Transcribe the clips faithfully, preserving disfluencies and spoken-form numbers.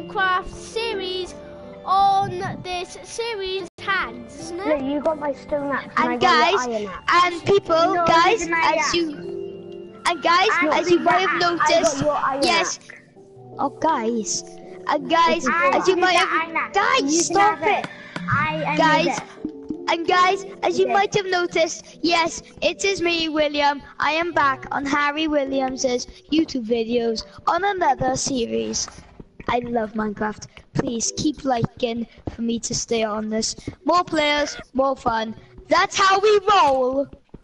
Minecraft series on this series hands, isn't it? Look, you got my stone axe and, And I guys, got your iron axe. and people, No, guys, didn't I, as yeah. you, and guys, I as you got might have that axe. I noticed, got your iron yes. axe. Oh, guys, and guys, I as you did might that have, iron axe. guys, You can stop have it, I, I guys. made it. And guys, as you Okay. might have noticed, yes, it is me, William. I am back on Harry Williams's YouTube videos on another series. I love Minecraft. Please keep liking for me to stay on this. More players, more fun. That's how we roll.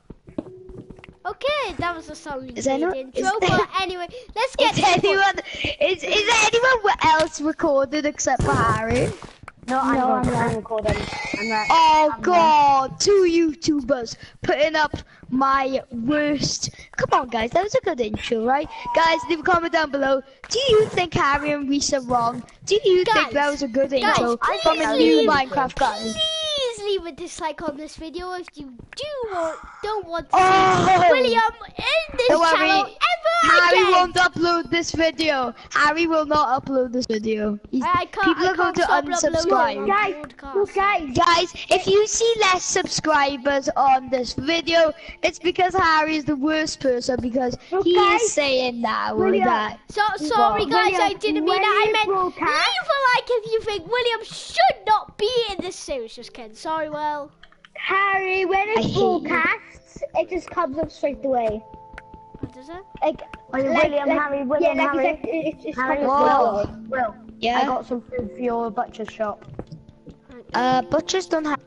Okay, that was a sorry Is anyone- intro, is- but anyway, let's get Is to the point. anyone is is anyone else recorded except for Harry? No, I'm, No, not, I'm I'm recording. I'm right. Oh I'm god, two YouTubers putting up my worst. Come on guys, that was a good intro, right? Guys, leave a comment down below. Do you think Harry and Rhys are wrong? Do you Guys, think that was a good guys, intro please from a new leave- Minecraft guy? Please leave a dislike on this video if you do want, don't want to Oh. see William in this Don't channel worry, ever Harry again. won't upload this video. Harry will not upload this video. He's, I, I can't, people I are going can't to stop unsubscribe. uploading Guys, podcasts. look guys. Guys, if you see less subscribers on this video, it's because Harry is the worst person because Look, he guys, is saying that with William. that. So sorry guys, William, I didn't mean when that. I you meant broadcast- leave a like if you think William should not be in this series. Just kidding. Sorry, well. Harry, when I it hate you. broadcasts, it just comes up straight away. What is it? Like, Oh, like, William, like, Harry, William, yeah, like Harry. you said, it, it, it's Harry, comes whoa. up straight away. Will, Yeah. I got some food for your butcher's shop. Uh, butchers don't have.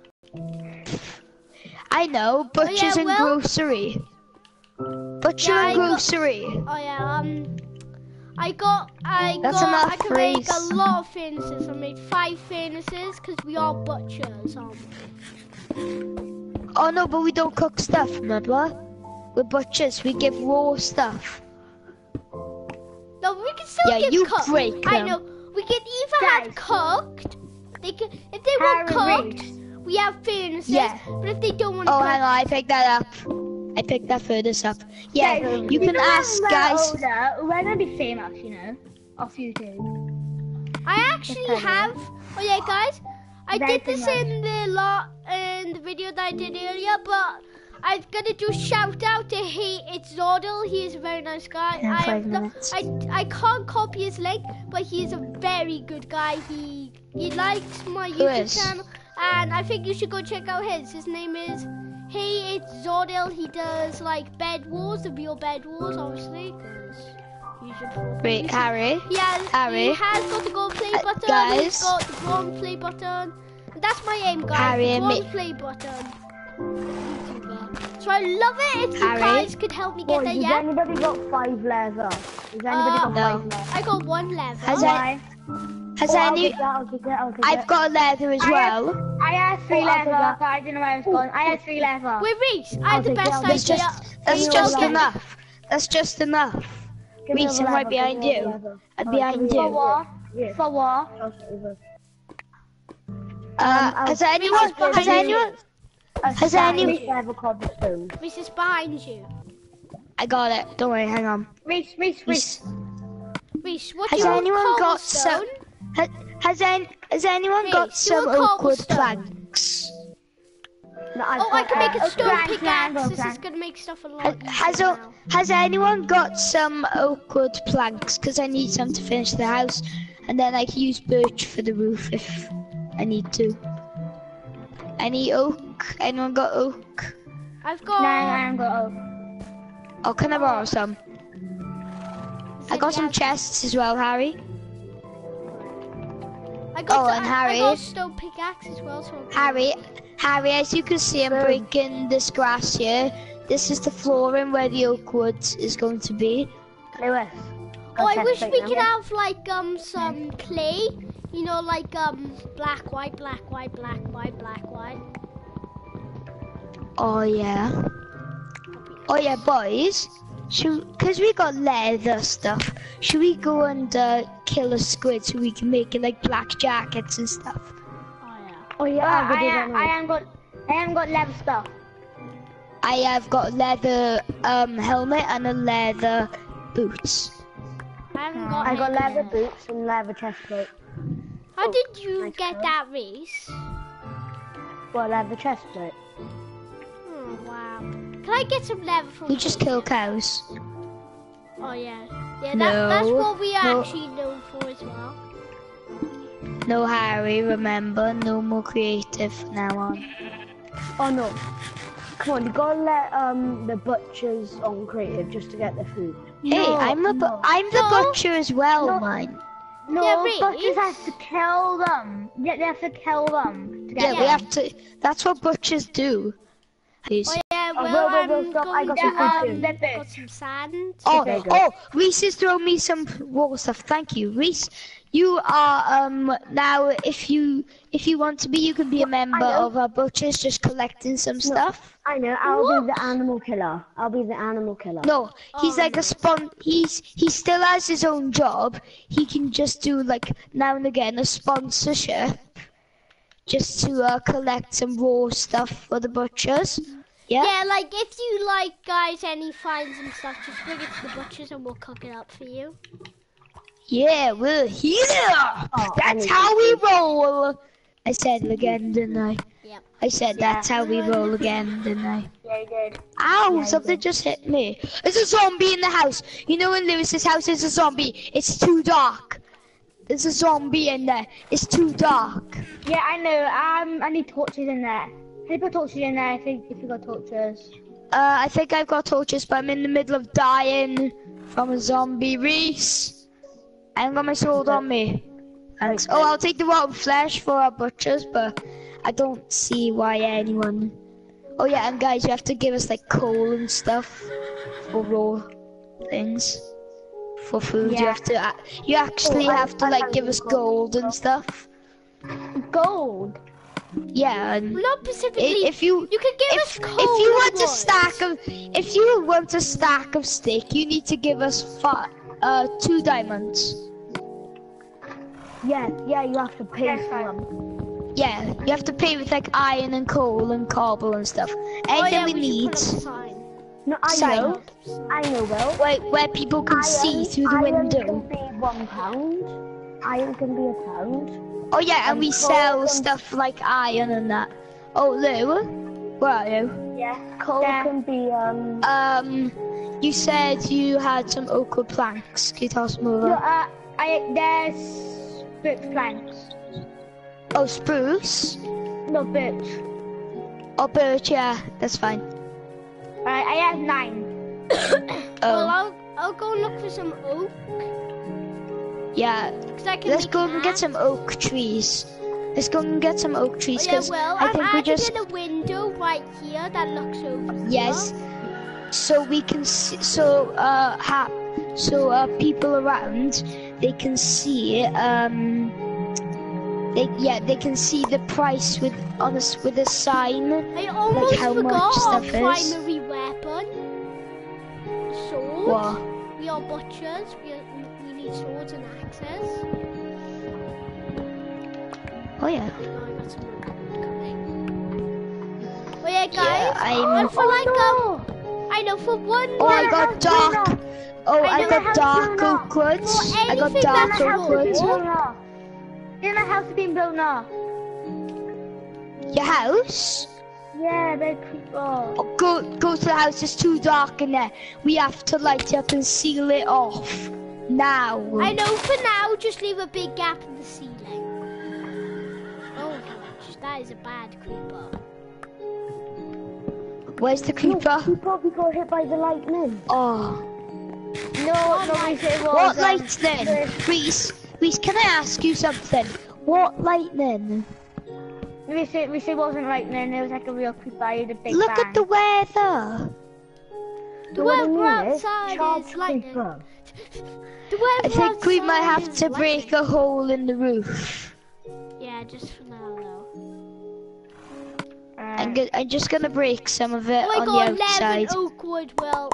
I know, butchers yeah, and well- grocery. Butcher Yeah, I and got- grocery. Oh yeah. Um, I got, I That's got, enough, I can make a Reese. lot of furnaces. I made five furnaces because we are butchers, aren't we? Oh no, but we don't cook stuff, remember? We're butchers. We give raw stuff. No, we can still Yeah, get you cooked. break I them. know. We can either have Guys. cooked. They can, if they want Harry, cooked, we have furnaces. Yeah. But if they don't want Oh, cooked, hang on, I picked that up. I picked that furnace up. Yeah, Guys, you can know ask when we're guys. older, we're gonna be famous, you know, off YouTube. I actually Just tell have. Oh yeah, guys, I Very did this famous. in the lot in the video that I did earlier, but I'm gonna do shout out to Hey It's Zordel. He is a very nice guy. In I, five have the- minutes. I I can't copy his link, but he is a very good guy. He he likes my Who YouTube is? channel, and I think you should go check out his. His name is Hey It's Zordel. He does like bed wars, the real bed wars, obviously. 'Cause you should. Wait, you should- Harry. Yeah, Harry? he has got the gold play Uh, button. He's guys? got the bronze play button. And that's my aim, guys. Harry the and bronze me- play button. YouTuber. So I love it if you Harry? guys could help me get Boys, there. has Yeah. anybody got five leather? Has anybody Uh, got No. five leather? I got one level. Has Why? Has Oh, I'll any? take that, I'll take that, I'll take I've that. got leather as I well. Had, I had three Oh, I'll take leather, that. but I didn't know where I was going. I had three leather. Wait, Reese, I I'll had the take it, best I'll idea. take That's just. That's you just all leather. enough. That's just enough. Give me Reese, all I'm the right leather, behind give me all you. the leather. I'm Alright, behind give me you. all Uh, the leather. Yeah. For what? I'll- has anyone? Reese, Has behind anyone? A Has stack any- of leather cobblestone. Reese is behind you. I got it. Don't worry. Hang on. Reese, Reese, Reese. Reese. Reese, what Has do you want? anyone got some? Cobblestone? Has, has, any, has anyone got Reese, you some want oak wood cobblestone? planks? No, I've Oh, I got, can make uh, a stone plank, pickaxe. plank, This is plank. gonna make stuff a lot Has, easier has, o- now. has anyone got some oak wood planks? Because I need some to finish the house, and then I can use birch for the roof if I need to. Any oak? Anyone got oak? I've No, I got. haven't got oak. Oh, can I borrow some? I got some chests as well, Harry. I got. Oh, I, and I Harry? got a stone pickaxe as well. So Harry, Harry, as you can see, I'm breaking this grass here. This is the flooring where the oak wood is going to be. Lewis. Oh, I Go wish test we it could now. have like um some clay, you know, like um black, white, black, white, black, white, black, white. Oh yeah. Oh yeah, boys. Should, cause we got leather stuff. Should we go and uh, kill a squid so we can make it like black jackets and stuff? Oh yeah. Oh yeah, Ah, I, we did I, that I haven't got, I haven't got leather stuff. I have got leather um helmet and a leather boots. I haven't got I got any leather yet. boots and leather chest plate. How Oh, did you nice get colour. that, Rhys? Well, leather chest plate. Oh, wow. Can I get some leather from We just kill cows. Oh, yeah. Yeah, that, No, that's what we are no. actually known for as well. No, Harry, remember, no more creative from now on. Oh no. Come on, you gotta let um the butchers on creative just to get their food. Hey, No, I'm a bu- no. I'm the No. butcher as well, No. man. No, Yeah, Rhys. butchers have to kill them. Yeah, they have to kill them. To get Yeah, we them. have to. That's what butchers do. Please. Oh, yeah, Oh, well, wait, wait, I'm wait, stop. I going got to, some food um, too. got some sand. Oh, Okay, good. oh, Rhys has thrown me some raw stuff. Thank you, Rhys. You are um now. If you if you want to be, you can be a member know. of our butchers, just collecting some stuff. I know, I'll be the animal killer. I'll be the animal killer. No, he's Oh, like a spon. He's he still has his own job. He can just do like now and again a sponsorship, just to uh, collect some raw stuff for the butchers. Yeah. Yeah, like, if you like, guys, any finds and stuff, just bring it to the butchers and we'll cook it up for you. Yeah, we're here. Oh, That's I how we roll. I said it again, didn't I? Yep. I said Yeah. that's how we roll again, didn't I? Yeah, you did. Ow, Yeah, you something did. just hit me. There's a zombie in the house. You know in Lewis's house there's a zombie. It's too dark. There's a zombie in there. It's too dark. Yeah, I know. Um, I need torches in there. Can you put torches in there if you, if you got torches? Uh, I think I've got torches, but I'm in the middle of dying from a zombie. Rhys, I haven't got my sword on me. Thanks. Oh, I'll take the rotten flesh for our butchers, but I don't see why anyone... Oh yeah, and guys, you have to give us like coal and stuff for raw things. For food, you Yeah. have to... Uh, you actually Oh, I- have to I like have give us gold. gold and stuff. Gold. Yeah, and Not specifically. i- if you... You can give If, us coal if you want and a wood. stack of, if you want a stack of steak, you need to give us fi- uh two diamonds. Yeah, yeah, you have to pay for them. Yeah, you have to pay with like iron and coal and cobble and stuff. Oh, Anything yeah, we we need, should put up a sign. No, I Sign. know. I know, Will. where where people can see through the iron window. can be one pound. Iron can be a pound. Oh yeah, and we and sell coal and- stuff like iron and that. Oh Lou, where are you? Yeah. Coal There. can be um. Um, you said you had some oak wood planks. Can you toss them over? No, uh, I there's birch planks. Oh, spruce. No birch. Oh, birch. Yeah, that's fine. Alright, I have nine. Well, Oh, I'll, I'll go look for some oak. yeah. Because I can Let's make go an and get axe. some oak trees. Let's go and get some oak trees Oh, yeah, because well, I I'm think we adding just in a window right here that looks over here. yes, so we can see, so uh ha, so uh people around they can see um they yeah they can see the price with on a s with a sign. I almost how much forgot our stuff is. primary weapon. Sword. What? We are butchers. We, are, we need swords and axes. Oh yeah. Oh, I got some wood coming. Oh yeah, guys. Yeah, I'm- and for like um, I know for one. Oh, I night- got dark. Oh, I I know got how to dark do that. oak woods. For I got anything dark that's oak raw. woods. blown off. Yeah, my house has been blown off. Your house? Yeah, big creeper. Oh, go go to the house. It's too dark in there. We have to light it up and seal it off now. I know for now, just leave a big gap in the ceiling. Oh gosh, that is a bad creeper. Where's the creeper? He probably got hit by the lightning. Oh. No, no, we say it was. What um, lightning? Reese, Reese, can I ask you something? What lightning? We say we say it wasn't lightning. It was like a real creeper. I had a big Look bang. at the weather. The What weather do you mean, it's outside charged is lightning. creeper. The weather I think we might outside have is to break lightning. a hole in the roof. Yeah, just for now though. I'm, go- I'm just gonna break some of it Oh, I on got the outside. eleven oak wood. Well,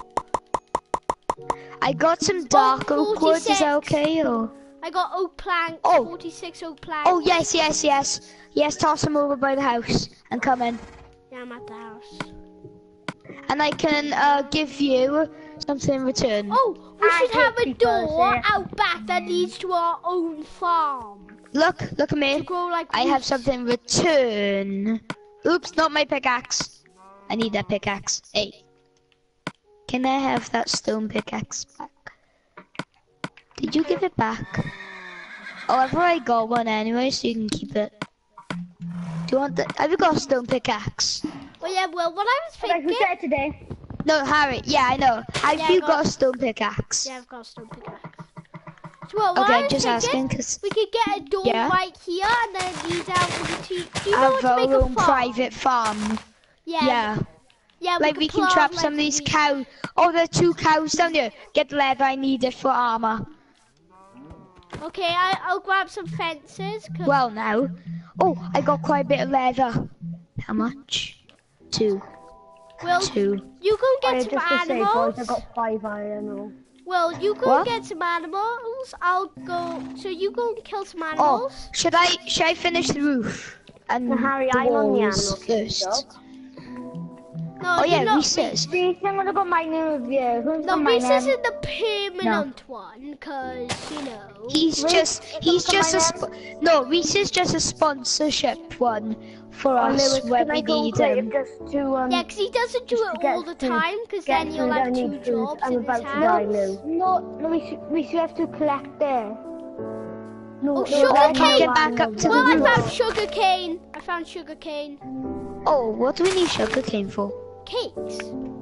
I got some dark oak wood. Is that forty-six. okay? Or? I got oak planks. Oh. forty-six oak planks. Oh yes, yes, yes, yes. Toss them over by the house and come in. Yeah, I'm at the house. And I can uh, give you something in return. Oh, we I should have hate a people door say- out back that leads to our own farm. Look, look at me. To grow like I have roots. something in return. Oops, not my pickaxe. I need that pickaxe. Hey. Can I have that stone pickaxe back? Did you give it back? Oh, I've already got one anyway, so you can keep it. Do you want the... Have you got a stone pickaxe? Oh yeah, well, what I was Like we thinking... said today. No, Harry. Yeah, I know. Have Yeah, I you got- got a stone pickaxe? Yeah, I've got a stone pickaxe. So, well, what Okay, I I'm was just thinking, asking because we could get a door Yeah. right here and then it leads out into... Do you know I what have to make our a own farm? private farm. Yeah. Yeah. Yeah, Like we could can plant, trap like, some of these wheat. cows. Oh, there are two cows down here. Get the leather I need it for armor. Okay, I, I'll grab some fences. Cause... Well now. Oh, I got quite a bit of leather. How much? Two. Well, Two. you go Oh, get yeah, some just to say, animals. boys, I got five iron. Or... Well, you go What? get some animals. I'll go. So you go and kill some Oh, animals. should I should I finish the roof and So, Harry, the I'm on the walls animal first? job. No, Oh you're yeah, not. Reese's. Reese, I'm gonna go mining with you. Who's No, the Reese miner? isn't the permanent one, cause you know. He's Reese, just he's come just a on, sp no. Reese is just a sponsorship one for Oh, us Lewis, when can I we go need creative him. just to um? Yeah, cause he doesn't do just to it get all the food- time, cause get then you'll food, I have need two food. jobs I'm in his about to hand. die, Lou. No, no, we should, we should have to collect there. No, Oh, no, sugar I cane. Get back up to Well, the I roof. found sugar cane. I found sugar cane. Oh, what do we need sugar cane for? Cakes.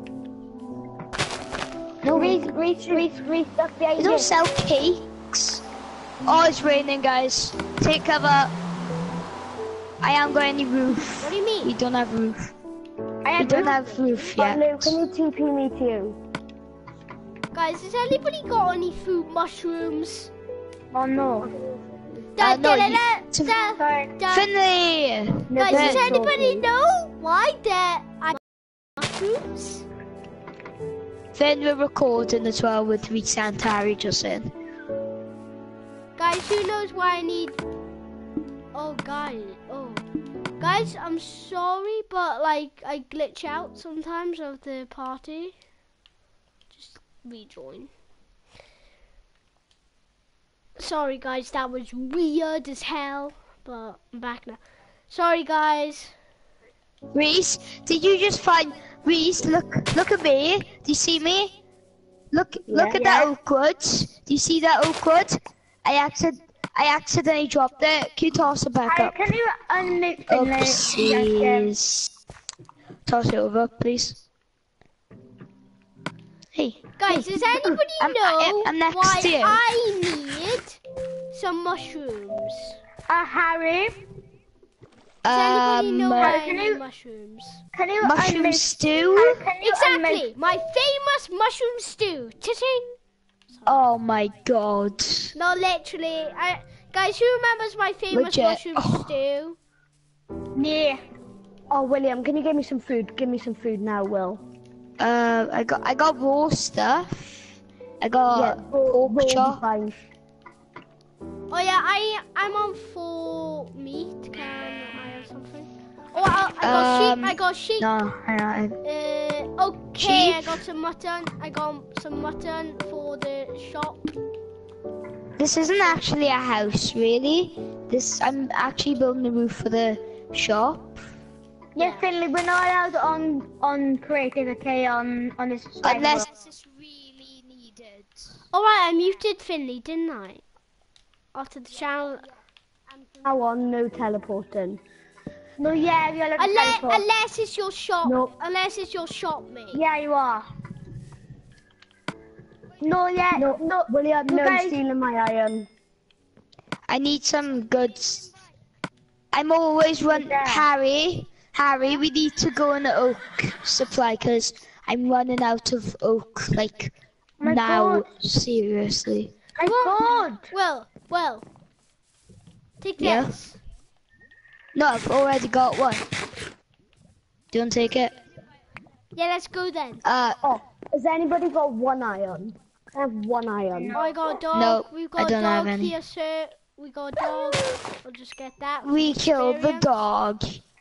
No, Reese, Reese, Reese, Reese, that's the We idea. don't sell cakes. Oh, it's raining, guys. Take cover. I haven't got any roof. What do you We mean? don't have roof. I We don't have roof Oh, yet. Lou, can you T P me to you? Guys, has anybody got any food mushrooms? Oh no. Da, Uh, no, da, you- da, to- da, Sorry. da. Finley! No, Guys, that's does anybody okay. know why there are mushrooms? Then we're recording as well with Reese and Harry just in. Guys, who knows why I need... Oh, guys, oh. Guys, I'm sorry, but, like, I glitch out sometimes of the party. Just rejoin. Sorry, guys, that was weird as hell, but I'm back now. Sorry, guys. Reese, did you just find... Reese, look look at me. Do you see me? Look look Yeah. at that Yeah. oak wood. Do you see that oak wood? I accident I accidentally dropped it. Can you toss it back Hi, up? can you unmute Finley? Oopsies. Toss it over, please. Hey. Guys, does anybody I'm- know I- I'm next why to you. I need some mushrooms? Uh, Harry, Does anybody know Um, why I can need you- mushrooms? can you mushroom unmute? stew? Harry, can you Exactly, my famous mushroom stew. Cha-ching. Oh my god. No, literally. I, guys, who remembers my famous Legit. mushroom Oh. stew? Unmute? Yeah. Oh, William, can you give me some food? Give me some food now, Will. Uh, I got I got raw stuff. I got yeah, raw- pork raw chop. fine. Oh yeah, I I'm on full meat. Can I have something? Oh, I, I got Um, sheep. I got sheep. No, I, I, Uh, okay, I Sheep? got some mutton. I got some mutton for the shop. this isn't actually a house, really. This I'm actually building a roof for the shop. Yes, Finley, we're not allowed on on creative, okay? On on this. server. Unless it's really needed. All right, I muted Finley, didn't I? After the channel. Now on, no teleporting. No, yeah, you're allowed to Unless, teleport. unless it's your shop. Nope. Unless it's your shop, mate. Yeah, you are. No, yeah, No, no, William, you no guys- stealing my iron. I need some goods. I'm always run Yeah. Harry. Harry, we need to go on the oak supply because I'm running out of oak. Like My now, God. seriously. My God! Well, well. Take Yeah. this. No, I've already got one. Do you want to take it? Yeah, let's go then. Uh, Oh, has anybody got one iron? I have one iron. Oh, I got a dog. No, We've I got a don't have dog any. here, sir. We got a dog. I'll just get that. we for killed the experience. dog.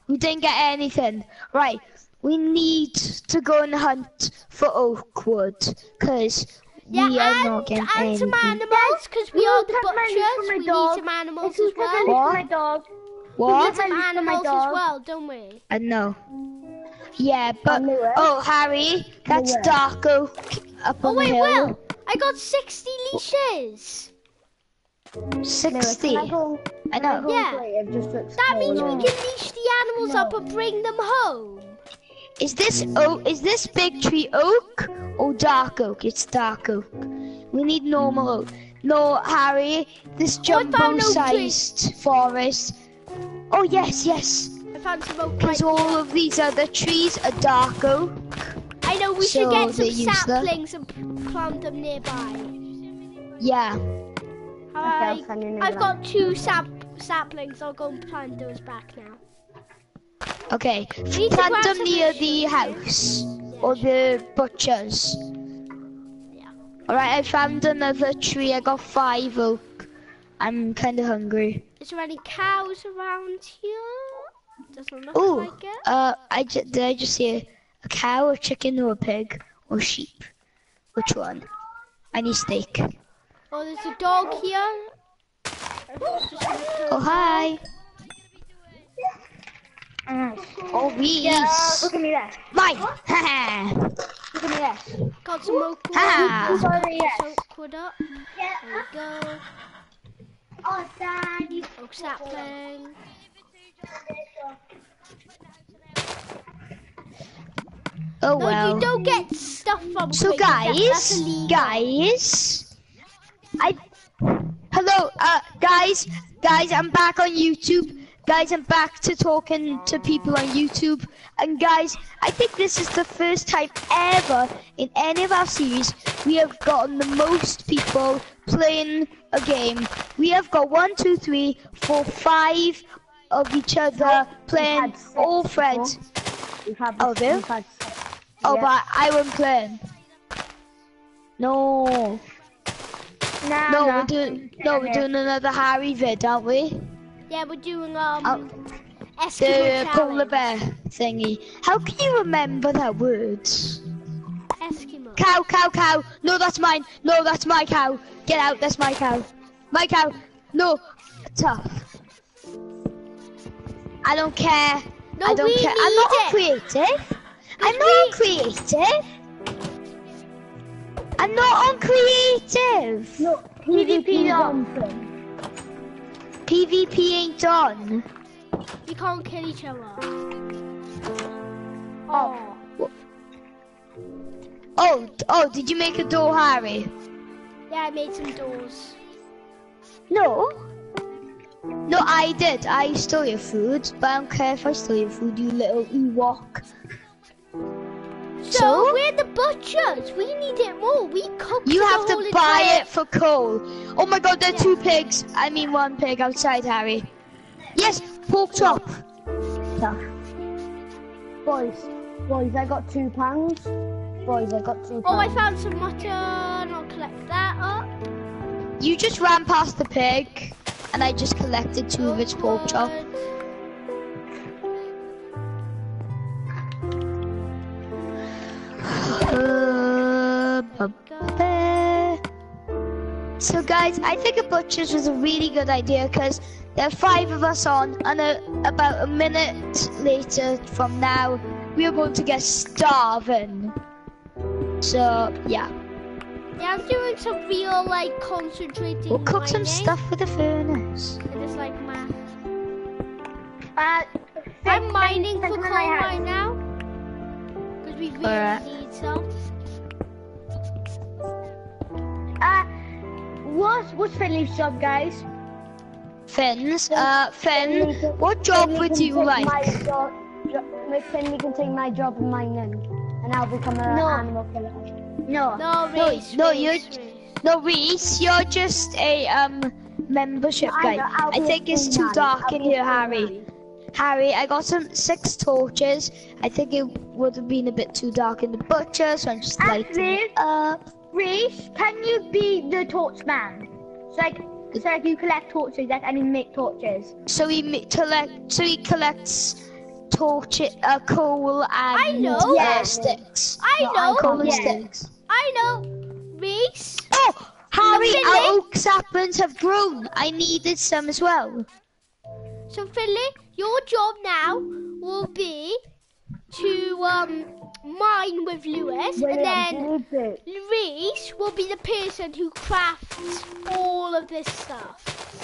We didn't get anything. Right, we need to go and hunt for oak wood, because Yeah, we are and, not getting and some anything. animals, because we are the took my leash butchers. from my We dog. need some animals Who as took my well. leash What? from my dog? We What? need some my leash from my animals as dog. well, don't we? I know. Yeah, but On the where? oh, Harry, that's where? dark oak up Oh on the wait, hill. Will, I got sixty leashes. Sixty. Can I go, I can I know. go Yeah. creative just to That explore means we it? can leash the animals up and bring them home. Is this oak? Is this big tree oak or dark oak? It's dark oak. We need normal oak. No, Harry, this I found oak tree. jumbo-sized forest. Oh yes, yes. I found some oak right Because all of these other trees are dark oak. I know, we So should get some they use that. saplings and p- plant them nearby. Yeah. I, I'll send you an I've email. got two sap saplings. I'll go and plant those back now. Okay. need to Plant grab them some near bushes, the house or the butchers. Yeah. Alright, I found another tree. I got five oak. I'm kind of hungry. Is there any cows around here? Doesn't look Oh, like it. uh, I ju- did I just see a, a cow, a chicken, or a pig, or sheep? Which one? I need steak. Oh, there's a dog here. I'm just gonna turn Oh, hi. Oh, Rhys. Yeah, look at me there. Mine. Haha. Look at me there. Got some oak wood. Ah. Let's put Sorry, yes. this oak wood up. There we go. Oh, Daddy. Oak sapling. Oh, No, well. you don't get stuff from So, crates. That- that's guys, illegal. guys, I, hello, uh, guys, guys, I'm back on YouTube. Guys, I'm back to talking to people on YouTube. And guys, I think this is the first time ever in any of our series we have gotten the most people playing a game. We have got one, two, three, four, five of each other playing, had six all before. friends. We've had Oh, this, there? we've had six. Oh, Yeah. but I wasn't playing. No. Nah, No, nah. we're doing no, we're doing another Harry vid, aren't we? Yeah, we're doing um Oh, Eskimo the polar challenge. bear thingy. How can you remember that word? Eskimo. Cow, cow, cow. No, that's mine. No, that's my cow. Get out. That's my cow. My cow. No, tough. I don't care. No, I don't we care. I'm need not it. creative. I'm we- not on creative. I'm not on creative. No, PvP on. PvP ain't on. We can't kill each other. Oh. Oh, oh, did you make a door, Harry? Yeah, I made some doors. No. No, I did. I stole your food, but I don't care if I stole your food, you little Ewok. So, So? we're the butchers. We need it more. We cook. You the have to whole buy entire- it for coal. Oh my god, there are Yeah. two pigs. I mean one pig outside, Harry. Yes, pork chop. Tough. Boys, boys, I got two pounds. Boys, I got two pounds. Oh, I found some mutton. I'll collect that up. You just ran past the pig, and I just collected two of its pork chop. Wood. Uh, bu- bu- So guys, I think a butcher's was a really good idea because there are five of us on, and a, about a minute later from now, we are going to get starving. So yeah, Yeah, I'm doing some real like concentrating. we'll cook some mining. stuff with the furnace. And it's like math. Uh, I'm mining for Thank coal you, my house. right now because we really Alright. need some. Uh, what's what's Finley's job, guys? Fins, uh, Finn, Finley can- what job Finley would can you take like? My job, jo- Finley can take my job in mining, and I'll become an No. animal killer. No. No, No, race, no, race, you're- race. No, Rhys, you're just a um membership I guy. know, I'll I be a think it's free too man. dark I'll in be a here, free Harry. man. Harry, I got some six torches. I think it would have been a bit too dark in the butcher, so I'm just lighting it up. Reese, can you be the torch man? So like, so like you collect torches, like, and you make torches. So he ma- collect, so he collects torch, uh, coal and I know. uh, Yeah. sticks. I No, know. I Coal and Yeah. sticks. I know. Rhys. Oh, Harry, Finley? our oak saplings have grown. I needed some as well. So Finley, your job now will be to um mine with Lewis, and William, then you need to. Rhys will be the person who crafts all of this stuff.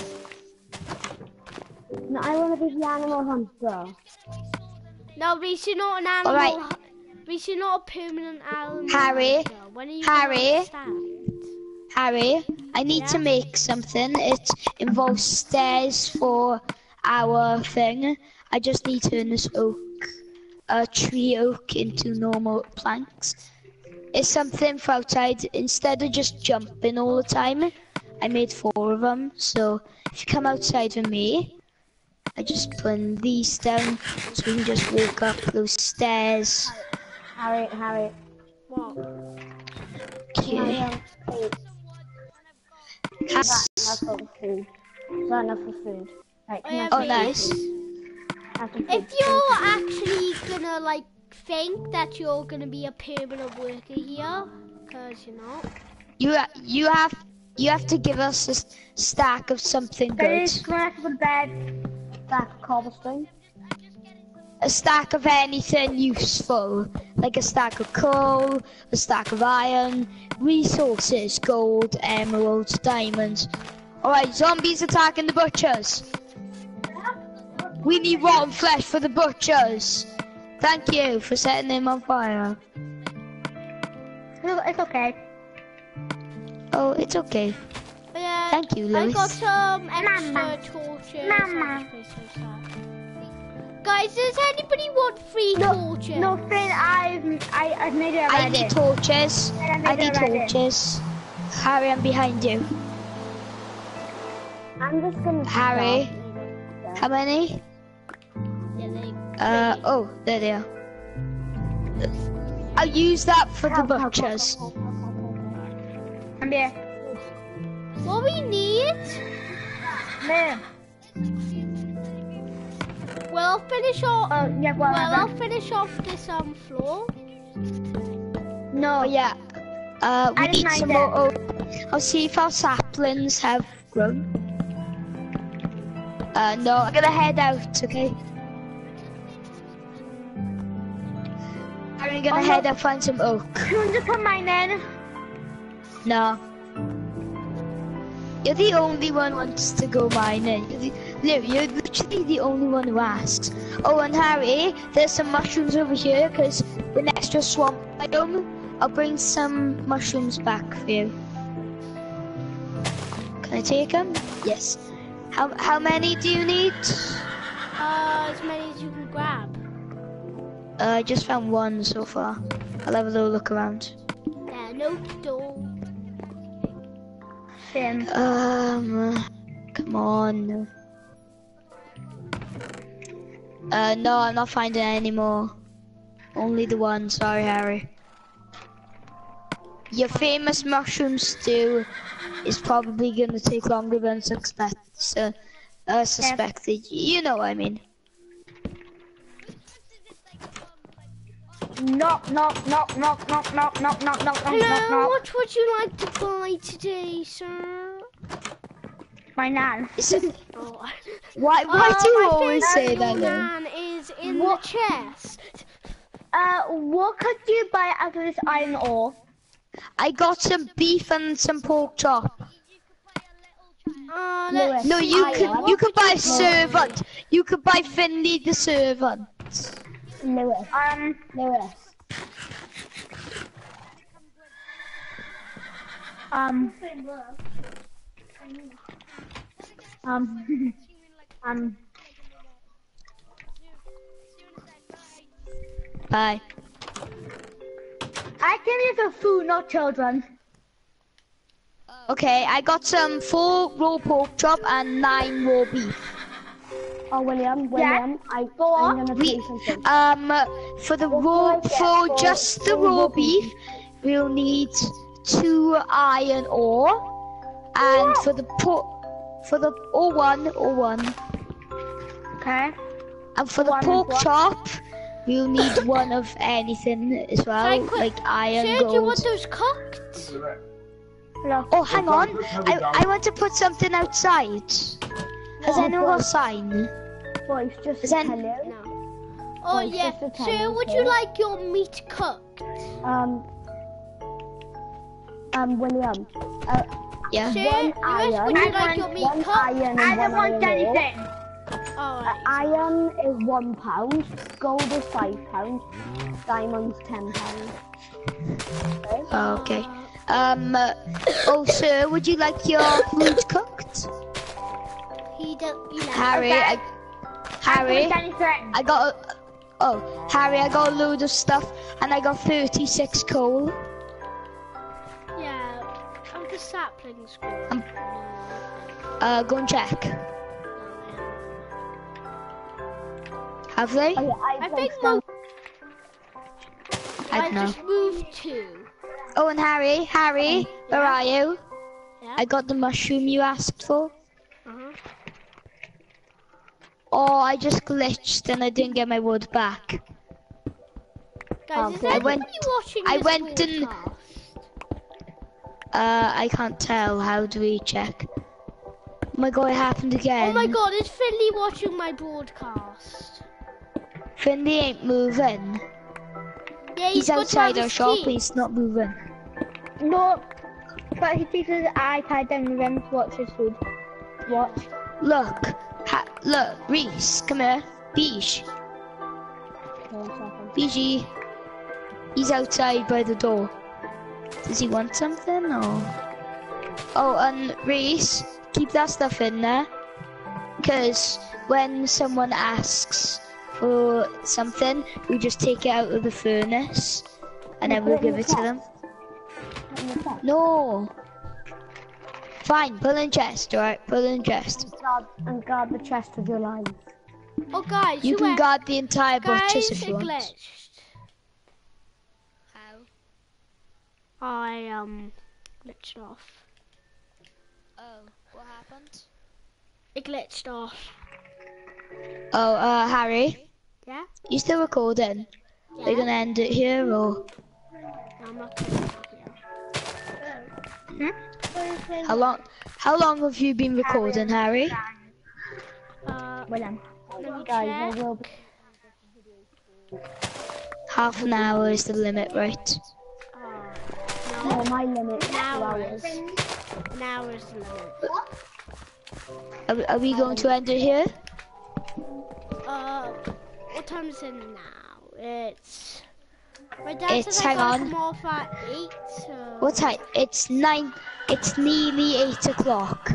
No, I want to be the animal hunter. No, Rhys, you're not an animal. All right. hu- Rhys, you're not a permanent animal. Harry, hunter. When are you Harry. gonna start? Harry, I need Yeah? to make something. It involves stairs for our thing. I just need to turn this oak, uh, tree oak into normal planks. It's something for outside. Instead of just jumping all the time, I made four of them. So if you come outside with me, I just put these down so we can just walk up those stairs. Harry, Harry. What? Can I, Okay. um, eat? Has- Is that enough for food? Is that enough for food? Right, Oh, can yeah, I Oh, have nice. some have some food? If you're actually gonna like think that you're gonna be a permanent worker here, because you're not. You ha- you have you have to give us a s- stack of something good. Guys, can I have a bed? Stack of cobblestone? A stack of anything useful, like a stack of coal, a stack of iron, resources, gold, emeralds, diamonds. Alright, zombies attacking the butchers. We need rotten flesh for the butchers. Thank you for setting them on fire. No, it's okay. Oh, it's okay. Oh, yeah, Thank you, I Lewis. got some extra Mama. torches. Mama. and some sad. Guys, does anybody want free No, torches? no, Finn, I've, I, I've made it I already. need torches. I made I it need already. torches. Harry, I'm behind you. I'm just gonna Harry, how many? Yeah, they, Uh, oh, there they are. I'll use that for the Help, help, help, butchers. help, help, help, help. I'm here. what we need? There. Well, I'll finish off. Oh, yeah, well, well, I'll finish off this um floor. no, Oh yeah. Uh, we I didn't need mind some it. more oak. I'll see if our saplings have grown. Uh, no, I'm gonna head out, okay? I'm gonna Oh, head no. out find some oak. you want to come mine then? No. You're the only one who wants to go mining. You're, the, Lou, you're literally the only one who asks. Oh, and Harry, there's some mushrooms over here because we're next to a swamp biome. I'll bring some mushrooms back for you. Can I take them? Yes. How how many do you need? Uh, as many as you can grab. Uh, I just found one so far. I'll have a little look around. Yeah, no door. Finn. Um, come on. Uh, no, I'm not finding any more. Only the one. Sorry, Harry. Your famous mushroom stew is probably gonna take longer than suspect, uh, uh, suspected. You know what I mean. Knock, knock, knock, knock, knock, knock, knock, knock, knock, knock, Hello, knock, knock. what would you like to buy today, sir? My nan. Is it, Oh, why why Oh, do you my always say favourite that? Then? man is in What? the chest. Uh, what could you buy out of this iron ore? I got some beef and some pork chop. Uh, Lewis. let's No, see. you I can am. you can buy What servant. You can buy Finley the servant. Lewis. Um, Lewis. Um. Um. um. Bye. I can use for food, not children. Okay, I got some four raw pork chop and nine raw beef. Oh, William, William, I Go on. I'm gonna We, tell you something. um, for the raw, I get for for- just the for raw raw beef, we'll need two iron ore, and What? for the pork, for the or one or one. Okay. And for the One pork what? chop, we'll need one of anything as well, Can I quit- like iron, Sir, do you want gold. those cooked? Look, Oh, hang on. I, I want to put something outside. Has What? anyone got a sign? boys, just Is to that- tell you. No. Oh Well, it's yeah. just a Sir, tiny would you bit. like your meat cooked? Um, um, William. Uh, Yeah. Sir, One Lewis, iron. would you I like your meat one cooked? iron and I one don't want iron ore. anything. Alright. Iron is one pound, gold is five pounds, diamonds ten pounds. Okay. Oh, okay. Um. uh, oh, sir, would you like your food cooked? He does. He left. Harry, Okay. I, Harry, I don't want anything. I got. A, oh, Harry, I got a load of stuff, and I got thirty-six coal. Yeah. I'm the saplings. Um, Uh, go and check. Have they? Oh, yeah, I, I think placed we'll. down- I I don't know. just moved two. Oh, and Harry, Harry, where are you? Yeah. I got the mushroom you asked for. Uh-huh. Oh, I just glitched and I didn't get my wood back. Guys, is Okay. I anybody went- watching I this went and- broadcast? Uh, I can't tell. How do we check? Oh my god, it happened again. Oh my god, is Finley watching my broadcast? Finley ain't moving. Yeah, He's he's got outside to our have shop, his but tea. he's not moving. No, but he takes his iPad and remembers to watch his food. What? Look, ha look, Rhys, come here. Beige, One second. Beige. He's outside by the door. Does he want something or? Oh, and Rhys, keep that stuff in there. Because when someone asks for something, we just take it out of the furnace and then we'll put it in give the it to chest? them. In the chest. No. Fine, put in chest, alright? Put in chest. Guard, and guard the chest with your life. Oh, guys, You you can went- guard the entire Guys, butchers if it you want. glitched. How? I um glitched off. Oh, what happened? It glitched off. Oh, uh, Harry, Yeah? you still recording? Yeah. Are you gonna end it here or? No, I'm not gonna do it here. How long? How long have you been recording, Harry? Uh, William. let me Guys, check. there will be. Half an hour is the limit, right? Uh, No, no, my limit is two an hour hours. is, an hour is the limit. Are, we- are we going to end it here? Uh, what time is it now? It's... My dad It's- said I hang gotta on. come off at eight, so... What time? It's nine. It's nearly eight o'clock.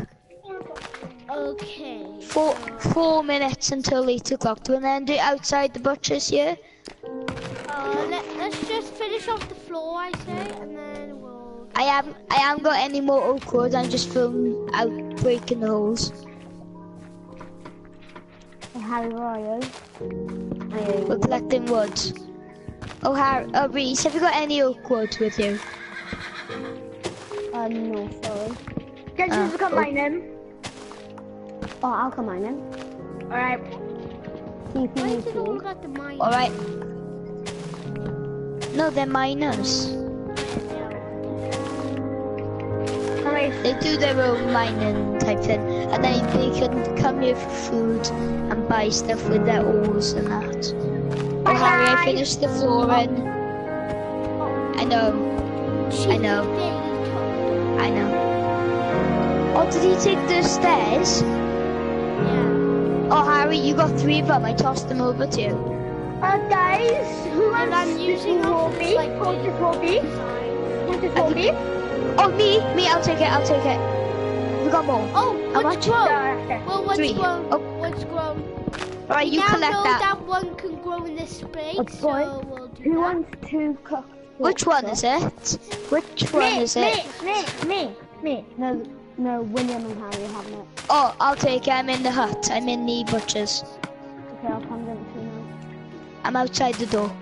Okay. Four so, four minutes until eight o'clock. Do you want to end it outside the butcher's here? uh, let, let's just finish off the floor, I say, and then we'll... I haven't. I haven't got any more oak wood. I'm just filling out breaking the holes. Harry, where are you? We're collecting wood. Oh, Harry, uh, Rhys, have you got any oak wood with you? Uh, no, sorry. Guys, Ah, who's got oh. my name? Oh, I'll come on in. Alright. See if you Why need is it all to. got the mine? All right. No, they're miners. Alright. They do their own mining type thing, and then they can come here for food and buy stuff with their ores and that. Oh, Harry, I finished the flooring. I know, I know. I know. Oh, did he take the stairs? Yeah. Oh, Harry, you got three of them. I tossed them over to you. Uh, guys, who And wants I'm using this them hobby? for, like, Who wants this hobby? Who wants this hobby? Oh, me, me, I'll take it, I'll take it. We got more. Oh, How what's much? grown? No, okay. Well, what's Three. grown? Oh. What's grown? All right, We you now collect know that. that one can grow in this space, Oh, boy. so we'll do Who that. wants to cook? Which one is it? Which one Me, is it? me, me, me, me. No, no, William and Harry are having it. Oh, I'll take it. I'm in the hut. I'm in the butcher's. Okay, I'll come get it to you now. I'm outside the door.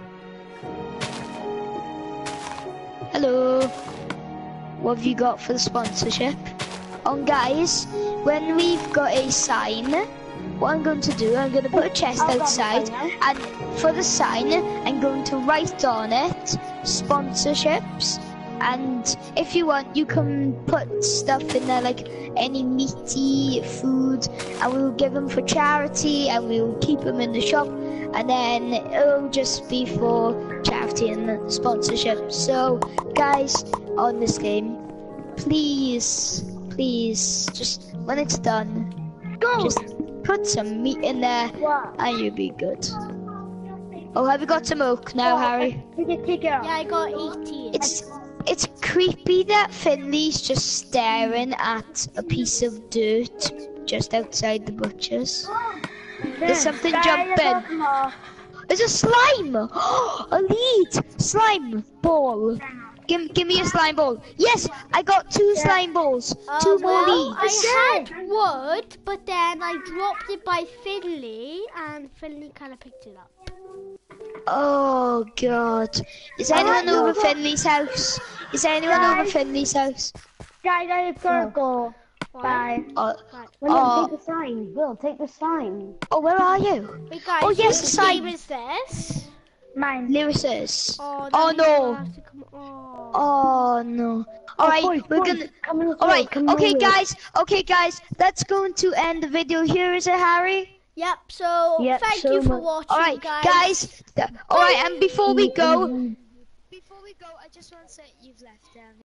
Hello. What have you got for the sponsorship? Oh, guys, when we've got a sign, what I'm going to do, I'm going to put a chest I'll grab the outside, sign and for the sign, I'm going to write on it sponsorships. And if you want, you can put stuff in there, like any meaty food, and we'll give them for charity, and we'll keep them in the shop, and then it'll just be for charity and sponsorship. So, guys, on this game, please, please, just when it's done, Go. just put some meat in there, Wow. and you'll be good. Oh, have you got some oak now, Harry? Take it, take it out. Yeah, I got eighteen. It's it's creepy that Finley's just staring at a piece of dirt just outside the butcher's. There's something Guys, I got jumping. some more. There's a slime! A lead! Slime ball. Give, give me a slime ball. Yes, I got two slime balls. Uh, Two more well, leads. I had wood, but then I dropped it by Finley, and Finley kind of picked it up. Oh god. Is anyone I over know. Finley's house? Is anyone over Guys. Finley's house? Guys, I've got to go. Why? Bye. Oh, William, Oh. take the sign. Will, take the sign. oh where are you? Wait, guys, Oh, yes, whose the sign. game is this? Mine. Lewis's. Oh, Oh, then no. you'll have to come- oh. Oh no. Alright, boys, we're boys, gonna come on, Alright, come on, okay Will. guys, okay guys, that's going to end the video here, is it Harry? Yep, so Yep, thank so you for much. watching, Alright, guys. guys, th- alright, and before we go, Mm. before we go, I just want to say you've left um